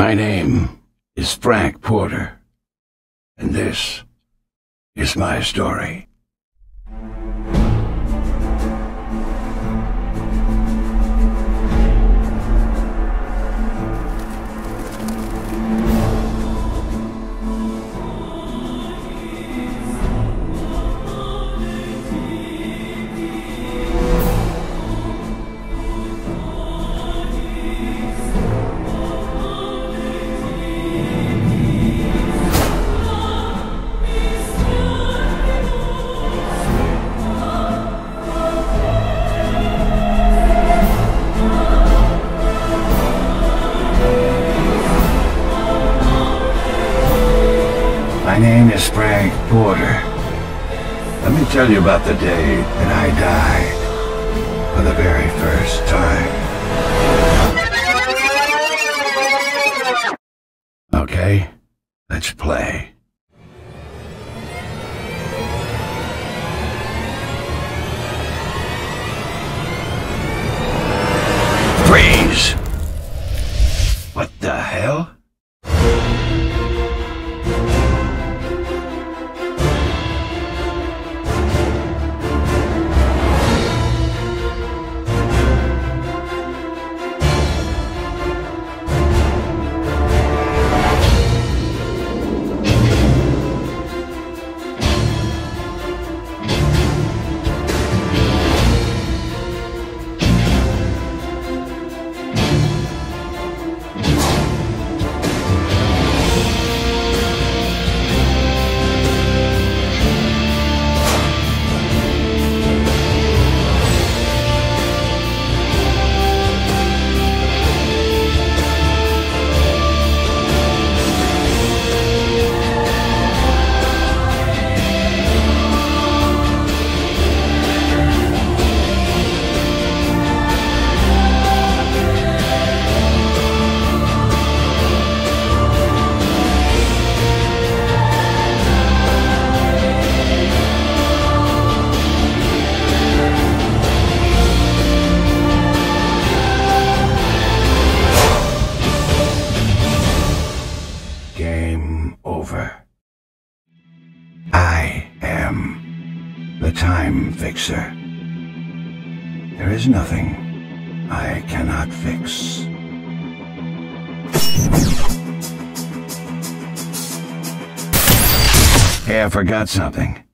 My name is Frank Porter, and this is my story. My name is Frank Porter. Let me tell you about the day that I died for the very first time. Okay, let's play. Freeze! What the hell? Game over. I am the time fixer. There is nothing I cannot fix. Hey, I forgot something.